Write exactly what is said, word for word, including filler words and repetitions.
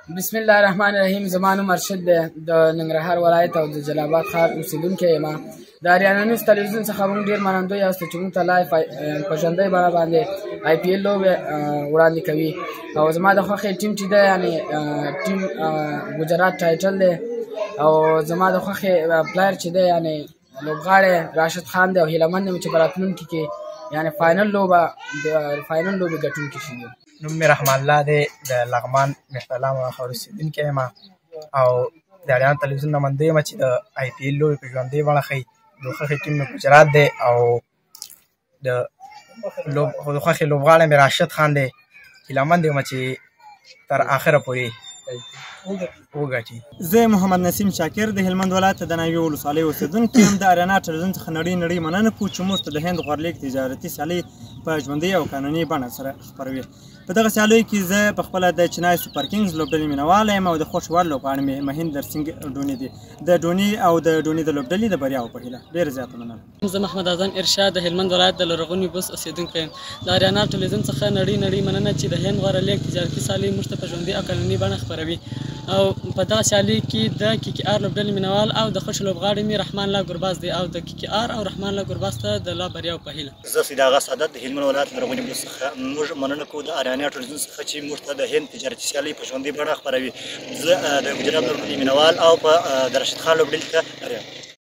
بسم الله الرحمن الرحیم. زما نوم مرشد دی، د ننګرهار ولایت او د جلال آباد ښار اوسېدونکی یم. د اریانا نیوز تلویزیون څخه موږ ډېر منندوی یاست چې موږ ته لایف په ژوندۍ بڼه باندې آی پي ایل لوبې وړاندې کوي. او زما د خوښې ټیم چې دی یعنې ټیم ګجرات ټایټل دی، او زما د خوښې پلایر چې دی یعنې لوبغاړی راشد خان دی، او هیله مند یم چې په راتلونکي کې یعنې فاینل لوبه د فاینل لوبې ګټونکي شي. نوم مې رحمان الله دی، د لغمان مفتالام ښار اوسېدونکی یم او د اریانا تلویزیون نماینده یم چې د آی پي ایل لوبې په ژوندۍ بڼه ښیي. د خوښې ټیم مې ګجرات دی او د خوښې لوبغاړی مې راشد خان دی. هیله مند یم چې تر آخره پورې وګټي. زه محمد نسیم شاکر د هلمند ولایت د ناوې ولسوالۍ اوسېدونکی یم. د اریانا تلویزیون څخه نړۍ نړۍ مننه کوو چې موږ ته د هند غورلیګ تجارتي سیالۍ په ژوندۍ او قانوني بڼه سره خپروي. په دغه سیالیو کې زه پخپله د چنای سوپر کینګز لوبډلې مینهواله یم او د خوښ وړ لوبغاړی مې مهیندر سینګ ډوني دی. د ډوني او د ډوني د لوبډلې د بریاو په هیله ډېره زیاته مننه. زه محمد اذان ارشاد د هلمند ولایت د لرغوني بست اوسېدونکی یم. د اریانا تلویزیون څخه نړۍ نړۍ مننه چې د هند غورلیګ تجارتي سیالۍ موږ ته په ژوندۍ او قانوني بڼه خپروي. او په دغه سیالۍ کې د کی کی آر لوبډلې مینوال او د خوښ لوبغاړی مې رحمان الله ګرباز دی، او د کی کی آر او رحمان الله ګرباز ته د لا بریاو په هیله. زه فداغه سعادت د هلمند ولایت لرغوني بست څخه موږ مننه کوو د اریانا تلویزیون څخه چې موږ ته د هند تجارتي سیالۍ په ژوندۍ بڼه خپروي. زه د ګجرات لوبډلې مینوال او په د راشد خان لوبډلې ته